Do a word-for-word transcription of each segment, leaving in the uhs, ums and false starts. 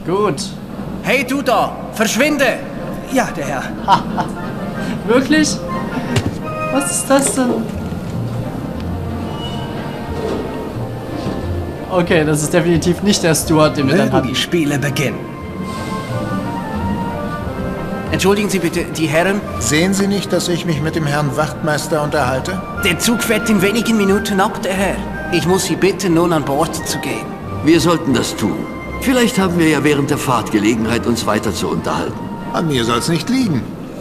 Gut. Hey, du da! Verschwinde! Ja, der Herr. Wirklich? Was ist das denn? Okay, das ist definitiv nicht der Steward, den wir dann Mögen hatten. die Spiele beginnen. Entschuldigen Sie bitte, die Herren. Sehen Sie nicht, dass ich mich mit dem Herrn Wachtmeister unterhalte? Der Zug fährt in wenigen Minuten ab, der Herr. Ich muss Sie bitten, nun an Bord zu gehen. Wir sollten das tun. Vielleicht haben wir ja während der Fahrt Gelegenheit, uns weiter zu unterhalten. An mir soll's nicht liegen.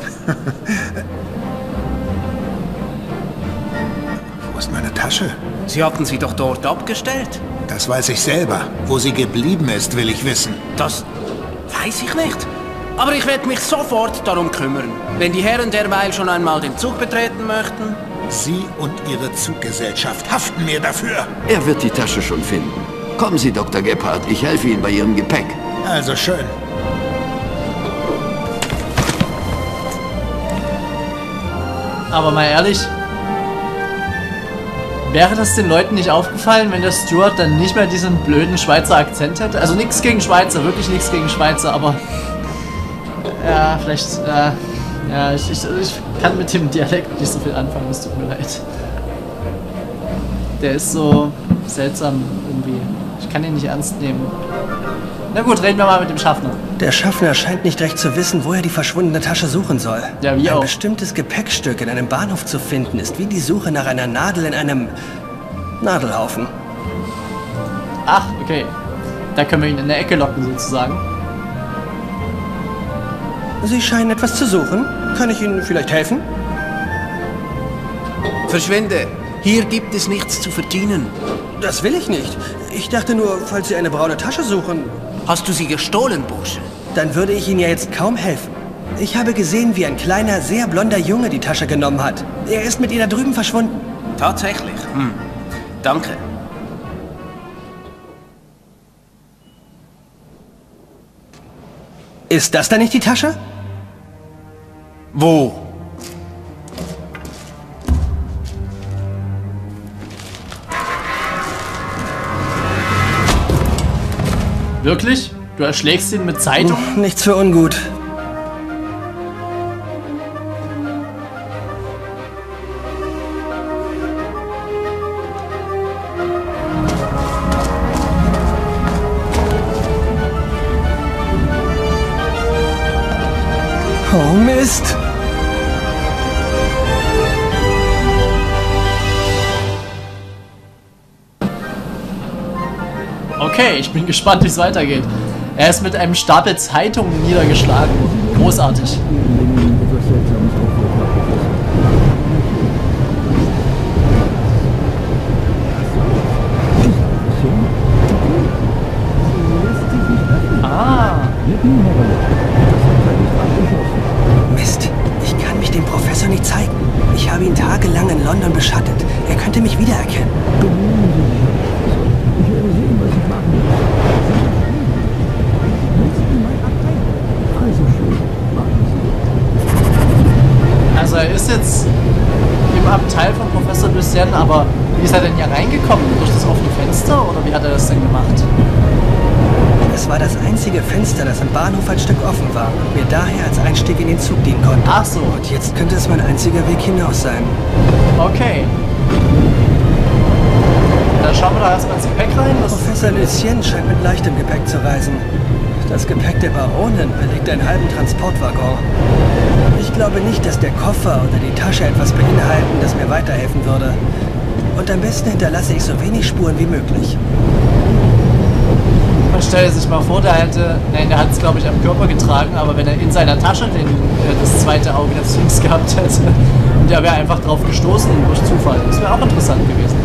Wo ist meine Tasche? Sie hatten sie doch dort abgestellt. Das weiß ich selber. Wo sie geblieben ist, will ich wissen. Das weiß ich nicht. Aber ich werde mich sofort darum kümmern. Wenn die Herren derweil schon einmal den Zug betreten möchten. Sie und Ihre Zuggesellschaft haften mir dafür. Er wird die Tasche schon finden. Kommen Sie, Doktor Gebhardt. Ich helfe Ihnen bei Ihrem Gepäck. Also schön. Aber mal ehrlich, wäre das den Leuten nicht aufgefallen, wenn der Steward dann nicht mehr diesen blöden Schweizer Akzent hätte? Also nichts gegen Schweizer, wirklich nichts gegen Schweizer, aber ja, vielleicht, äh, ja, ich, ich, ich kann mit dem Dialekt nicht so viel anfangen, es tut mir leid. Der ist so seltsam irgendwie. Ich kann ihn nicht ernst nehmen. Na gut, reden wir mal mit dem Schaffner. Der Schaffner scheint nicht recht zu wissen, wo er die verschwundene Tasche suchen soll. Ja, wie Ein auch. bestimmtes Gepäckstück in einem Bahnhof zu finden, ist wie die Suche nach einer Nadel in einem Nadelhaufen. Ach, okay. Da können wir ihn in der Ecke locken, sozusagen. Sie scheinen etwas zu suchen. Kann ich Ihnen vielleicht helfen? Verschwinde! Hier gibt es nichts zu verdienen. Das will ich nicht. Ich dachte nur, falls Sie eine braune Tasche suchen, Hast du sie gestohlen, Bursche? dann würde ich Ihnen ja jetzt kaum helfen. Ich habe gesehen, wie ein kleiner, sehr blonder Junge die Tasche genommen hat. Er ist mit ihr da drüben verschwunden. Tatsächlich? Hm. Danke. Ist das dann nicht die Tasche? Wo? Wirklich? Du erschlägst ihn mit Zeitung? Nichts für ungut. Oh Mist! Okay, ich bin gespannt, wie es weitergeht. Er ist mit einem Stapel Zeitungen niedergeschlagen. Großartig. Ah. Mist, ich kann mich dem Professor nicht zeigen. Ich habe ihn tagelang in London beschattet. Er könnte mich wiedererkennen. Also er ist jetzt im Abteil von Professor Lucien, aber wie ist er denn hier reingekommen? Durch das offene Fenster oder wie hat er das denn gemacht? Es war das einzige Fenster, das im Bahnhof ein Stück offen war und mir daher als Einstieg in den Zug dienen konnte. Ach so. Und jetzt könnte es mein einziger Weg hinaus sein. Okay. Dann schauen wir da erstmal ins Gepäck rein. Was Professor Lucien scheint mit leichtem Gepäck zu reisen. Das Gepäck der Baronin belegt einen halben Transportwaggon. Ich glaube nicht, dass der Koffer oder die Tasche etwas beinhalten, das mir weiterhelfen würde. Und am besten hinterlasse ich so wenig Spuren wie möglich. Man stelle sich mal vor, der hätte, nein, der hat es glaube ich am Körper getragen, aber wenn er in seiner Tasche den, äh, das zweite Auge des Sphinx gehabt hätte und der wäre einfach drauf gestoßen durch Zufall, das wäre auch interessant gewesen.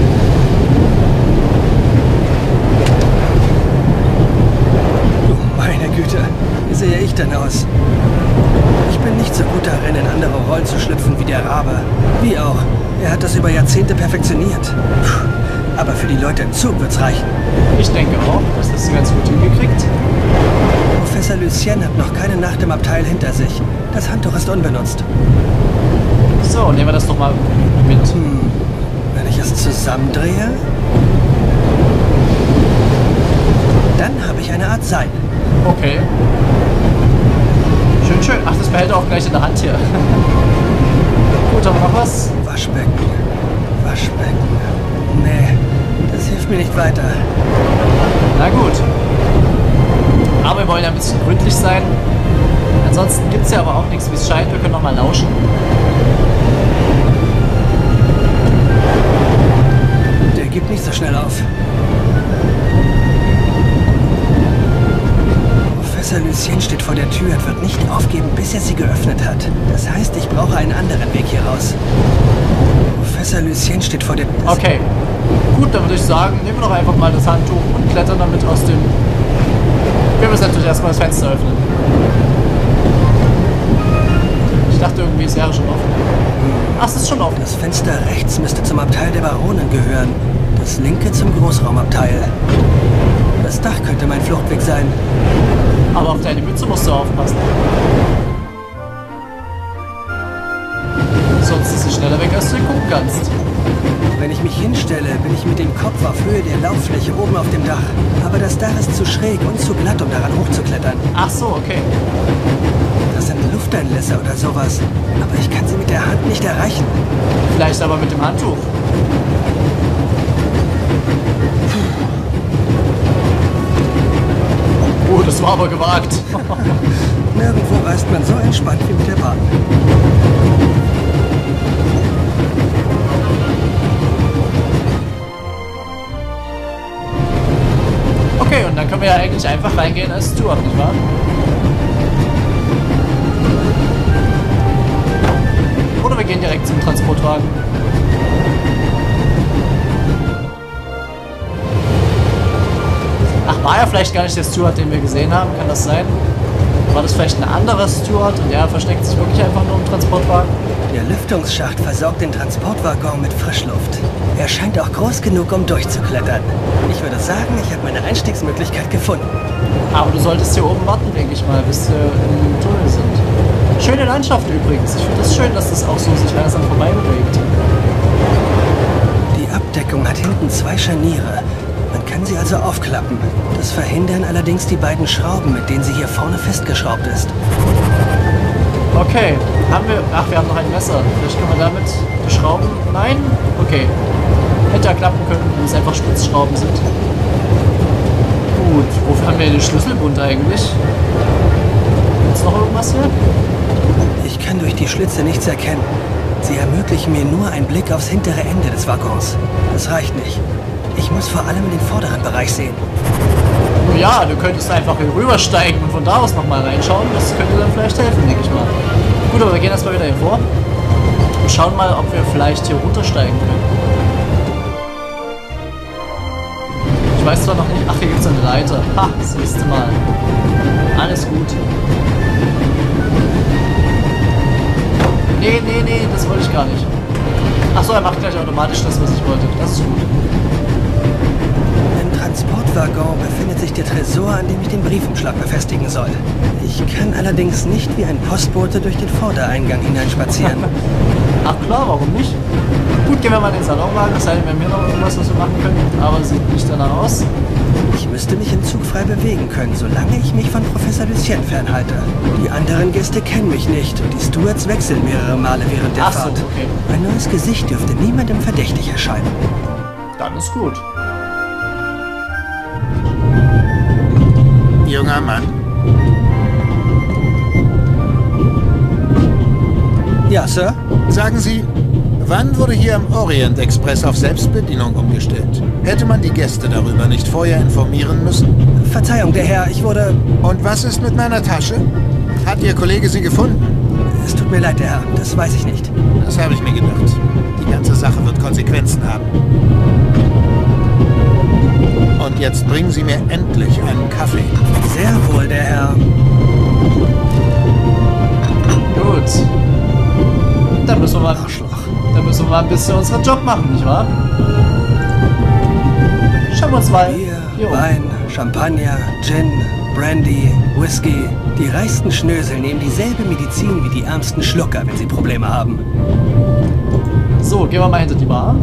Meine Güte, wie sehe ich denn aus? Ich bin nicht so gut darin, in andere Rollen zu schlüpfen wie der Rabe. Wie auch, er hat das über Jahrzehnte perfektioniert. Puh. Aber für die Leute im Zug wird's reichen. Ich denke auch, das hast du ganz gut hingekriegt. Professor Lucien hat noch keine Nacht im Abteil hinter sich. Das Handtuch ist unbenutzt. So, nehmen wir das doch mal mit. Hm, wenn ich es zusammendrehe, dann habe ich eine Art Seil. Okay. Schön, schön. Ach, das behält er auch gleich in der Hand hier. Gut, haben wir noch was? Waschbecken. Waschbecken. Nee, das hilft mir nicht weiter. Na gut. Aber wir wollen ja ein bisschen gründlich sein. Ansonsten gibt es ja aber auch nichts, wie es scheint. Wir können noch mal lauschen. Der gibt nicht so schnell auf. Professor Lucien steht vor der Tür und wird nicht aufgeben, bis er sie geöffnet hat. Das heißt, ich brauche einen anderen Weg hier raus. Professor Lucien steht vor der... Okay. Gut, dann würde ich sagen, nehmen wir doch einfach mal das Handtuch und klettern damit aus dem... Wir müssen natürlich erstmal das Fenster öffnen. Ich dachte irgendwie, es wäre schon offen. Ach, es ist schon offen. Das Fenster rechts müsste zum Abteil der Baronen gehören. Das linke zum Großraumabteil. Das Dach könnte mein Fluchtweg sein. Aber auf deine Mütze musst du aufpassen. Sonst ist sie schneller weg, als du gucken kannst. Wenn ich mich hinstelle, bin ich mit dem Kopf auf Höhe der Lauffläche oben auf dem Dach. Aber das Dach ist zu schräg und zu glatt, um daran hochzuklettern. Ach so, okay. Das sind Lufteinlässe oder sowas. Aber ich kann sie mit der Hand nicht erreichen. Vielleicht aber mit dem Handtuch. Oh, das war aber gewagt. Nirgendwo reist man so entspannt wie mit der Bahn. Okay, und dann können wir ja eigentlich einfach reingehen als Steward, nicht wahr? Oder wir gehen direkt zum Transportwagen. Ach, war ja vielleicht gar nicht der Steward, den wir gesehen haben, kann das sein? War das vielleicht ein anderer Steward und er versteckt sich wirklich einfach nur im Transportwagen? Der Lüftungsschacht versorgt den Transportwaggon mit Frischluft. Er scheint auch groß genug, um durchzuklettern. Ich würde sagen, ich habe meine Einstiegsmöglichkeit gefunden. Aber du solltest hier oben warten, denke ich mal, bis wir im Tunnel sind. Schöne Landschaft übrigens. Ich finde es das schön, dass das auch so sich langsam vorbei bewegt. Die Abdeckung hat hinten zwei Scharniere. Man kann sie also aufklappen. Das verhindern allerdings die beiden Schrauben, mit denen sie hier vorne festgeschraubt ist. Okay, haben wir... Ach, wir haben noch ein Messer. Vielleicht können wir damit beschrauben. Nein? Okay. Hätte er klappen können, wenn es einfach Spitzschrauben sind. Gut, wofür haben wir den Schlüsselbund eigentlich? Gibt's noch irgendwas hier? Ich kann durch die Schlitze nichts erkennen. Sie ermöglichen mir nur einen Blick aufs hintere Ende des Waggons. Das reicht nicht. Ich muss vor allem in den vorderen Bereich sehen. Nun ja, du könntest einfach hier rübersteigen und von da aus nochmal reinschauen. Das könnte dann vielleicht helfen, denke ich mal. Gut, aber wir gehen erstmal wieder hier vor und schauen mal, ob wir vielleicht hier runtersteigen können. Ich weiß zwar noch nicht... Ach, hier gibt es eine Leiter. Ha, das nächste Mal. Alles gut. Nee, nee, nee, das wollte ich gar nicht. Achso, er macht gleich automatisch das, was ich wollte. Das ist gut. Im Transportwaggon befindet sich der Tresor, an dem ich den Briefumschlag befestigen soll. Ich kann allerdings nicht wie ein Postbote durch den Vordereingang hineinspazieren. Ach klar, warum nicht? Gut, gehen wir mal in den Salonwagen, es sei denn, wir haben hier noch irgendwas, was wir machen können. Aber sieht nicht danach aus. Ich müsste mich im Zug frei bewegen können, solange ich mich von Professor Lucien fernhalte. Die anderen Gäste kennen mich nicht und die Stewards wechseln mehrere Male während der Ach so, Fahrt. okay. Ein neues Gesicht dürfte niemandem verdächtig erscheinen. Dann ist gut. Junger Mann, Ja, Sir? sagen Sie, wann wurde hier am Orient Express auf Selbstbedienung umgestellt? Hätte man die Gäste darüber nicht vorher informieren müssen? Verzeihung, der Herr, ich wurde... Und was ist mit meiner Tasche? Hat Ihr Kollege sie gefunden? Es tut mir leid, der Herr, das weiß ich nicht. Das habe ich mir gedacht. Die ganze Sache wird Konsequenzen haben. Und jetzt bringen Sie mir endlich einen Kaffee. Sehr wohl, der Herr. Gut. Dann müssen wir mal, Arschloch. dann müssen wir mal ein bisschen unseren Job machen, nicht wahr? Schauen wir uns mal. Bier, hier um. Wein, Champagner, Gin, Brandy, Whisky. Die reichsten Schnösel nehmen dieselbe Medizin wie die ärmsten Schlucker, wenn sie Probleme haben. So, gehen wir mal hinter die Bar.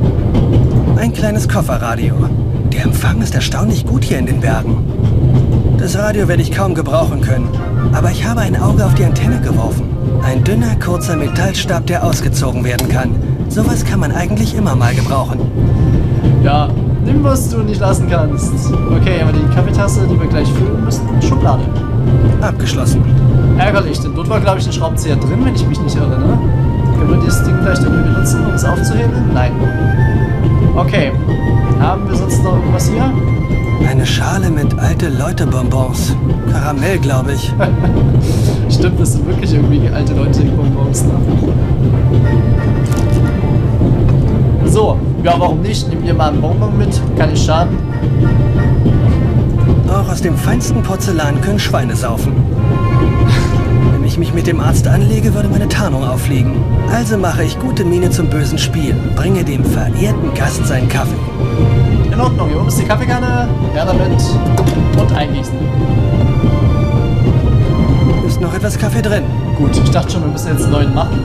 Ein kleines Kofferradio. Der Empfang ist erstaunlich gut hier in den Bergen. Das Radio werde ich kaum gebrauchen können. Aber ich habe ein Auge auf die Antenne geworfen. Ein dünner, kurzer Metallstab, der ausgezogen werden kann. Sowas kann man eigentlich immer mal gebrauchen. Ja, nimm, was du nicht lassen kannst. Okay, aber die Kaffeetasse, die wir gleich füllen müssen, Schublade. Abgeschlossen. Ärgerlich, denn dort war, glaube ich, ein Schraubenzieher drin, wenn ich mich nicht irre, ne? Können wir dieses Ding vielleicht irgendwie benutzen, um es aufzuhebeln? Nein. Okay. Haben wir sonst noch irgendwas hier? Eine Schale mit alte Leute-Bonbons. Karamell, glaube ich. Stimmt, das sind wirklich irgendwie alte Leute-Bonbons, ne? So, ja, warum nicht? Nimm dir mal einen Bonbon mit, kann nicht schaden. Auch aus dem feinsten Porzellan können Schweine saufen. Wenn ich mich mit dem Arzt anlege, würde meine Tarnung auffliegen. Also mache ich gute Miene zum bösen Spiel und bringe dem verehrten Gast seinen Kaffee. In Ordnung, hier oben ist die Kaffeekanne, her damit und eingießen. Ist noch etwas Kaffee drin? Gut, ich dachte schon, wir müssen jetzt einen neuen machen.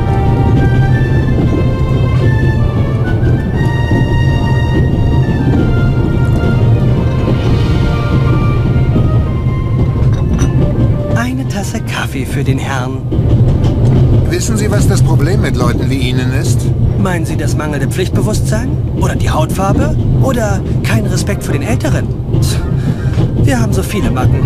Eine Tasse Kaffee für den Herrn. Wissen Sie, was das Problem mit Leuten wie Ihnen ist? Meinen Sie das mangelnde Pflichtbewusstsein? Oder die Hautfarbe? Oder kein Respekt für den Älteren? Wir haben so viele Macken.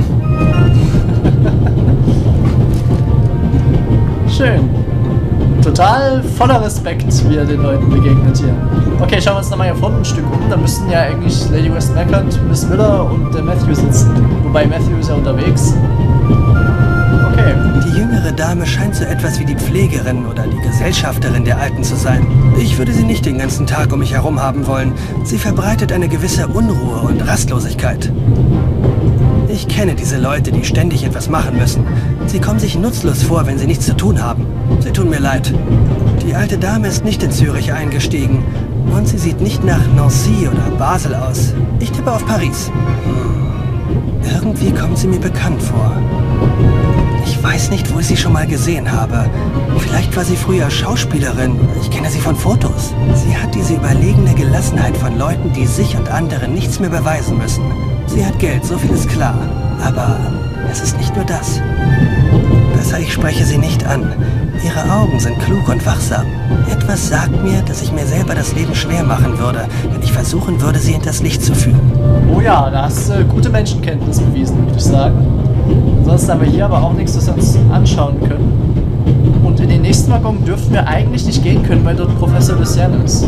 Schön. Total voller Respekt, wie er den Leuten begegnet hier. Okay, schauen wir uns nochmal hier vorne ein Stück um. Da müssten ja eigentlich Lady Westmacott, Miss Miller und der Matthew sitzen. Wobei Matthew ist ja unterwegs. Okay. Die jüngere Dame scheint so etwas wie die Pflegerin oder die Gesellschafterin der Alten zu sein. Ich würde sie nicht den ganzen Tag um mich herum haben wollen. Sie verbreitet eine gewisse Unruhe und Rastlosigkeit. Ich kenne diese Leute, die ständig etwas machen müssen. Sie kommen sich nutzlos vor, wenn sie nichts zu tun haben. Sie tun mir leid. Die alte Dame ist nicht in Zürich eingestiegen. Und sie sieht nicht nach Nancy oder Basel aus. Ich tippe auf Paris. Hm. Irgendwie kommt sie mir bekannt vor. Ich weiß nicht, wo ich sie schon mal gesehen habe. Vielleicht war sie früher Schauspielerin. Ich kenne sie von Fotos. Sie hat diese überlegene Gelassenheit von Leuten, die sich und anderen nichts mehr beweisen müssen. Sie hat Geld, so viel ist klar. Aber es ist nicht nur das. Besser, ich spreche sie nicht an. Ihre Augen sind klug und wachsam. Etwas sagt mir, dass ich mir selber das Leben schwer machen würde, wenn ich versuchen würde, sie hinters Licht zu führen. Oh ja, da hast du äh, gute Menschenkenntnis bewiesen, würde ich sagen. Ansonsten haben wir hier aber auch nichts, was wir uns anschauen können. Und in den nächsten Waggon dürften wir eigentlich nicht gehen können, weil dort Professor Lucien ist.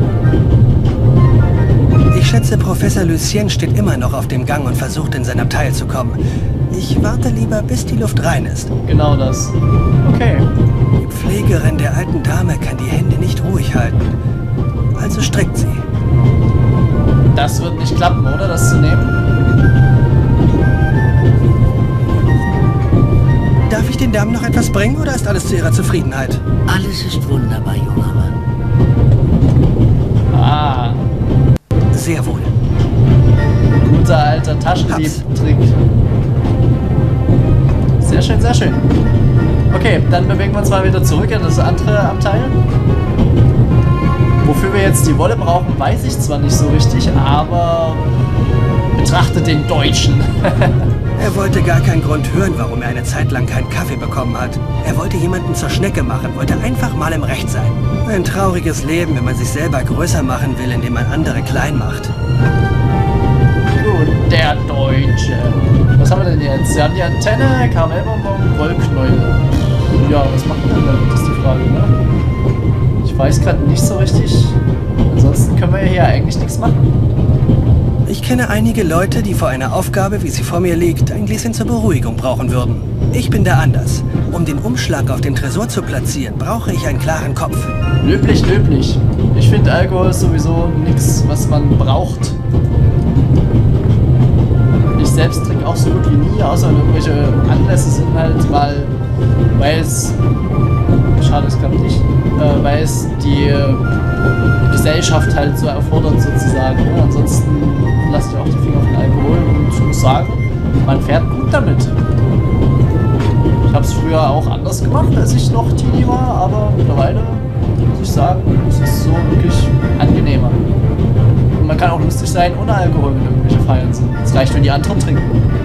Ich schätze, Professor Lucien steht immer noch auf dem Gang und versucht, in sein Abteil zu kommen. Ich warte lieber, bis die Luft rein ist. Genau das. Okay. Die Pflegerin der alten Dame kann die Hände nicht ruhig halten. Also streckt sie. Das wird nicht klappen, oder? Das zu nehmen? Darf ich den Damen noch etwas bringen, oder ist alles zu ihrer Zufriedenheit? Alles ist wunderbar, junger Mann. Ah. Sehr wohl. Guter alter Taschendieb-Trick. Sehr schön, sehr schön. Okay, dann bewegen wir uns mal wieder zurück in das andere Abteil. Wofür wir jetzt die Wolle brauchen, weiß ich zwar nicht so richtig, aber betrachtet den Deutschen. Er wollte gar keinen Grund hören, warum er eine Zeit lang keinen Kaffee bekommen hat. Er wollte jemanden zur Schnecke machen, wollte einfach mal im Recht sein. Ein trauriges Leben, wenn man sich selber größer machen will, indem man andere klein macht. Gut, der Deutsche. Was haben wir denn jetzt? Wir haben die Antenne, Karamellbonbon, Wollknäule. Ja, was macht man denn damit, ist die Frage, ne? Ich weiß gerade nicht so richtig. Ansonsten können wir ja hier eigentlich nichts machen. Ich kenne einige Leute, die vor einer Aufgabe, wie sie vor mir liegt, ein Gläschen zur Beruhigung brauchen würden. Ich bin da anders. Um den Umschlag auf dem Tresor zu platzieren, brauche ich einen klaren Kopf. Löblich, löblich. Ich finde, Alkohol ist sowieso nichts, was man braucht. Ich selbst trinke auch so gut wie nie, außer irgendwelche Anlässe sind halt mal, weil es, schade, es klappt nicht, äh, weil es die äh, Gesellschaft halt so erfordert sozusagen. Ne? Ansonsten lasse ich auch die Finger von Alkohol und ich muss sagen, man fährt gut damit. Ich habe es früher auch anders gemacht, als ich noch Teenie war, aber mittlerweile muss ich sagen, es ist so wirklich angenehmer. Und man kann auch lustig sein ohne Alkohol, wenn irgendwelche Feiern sind. Es reicht, wenn die anderen trinken.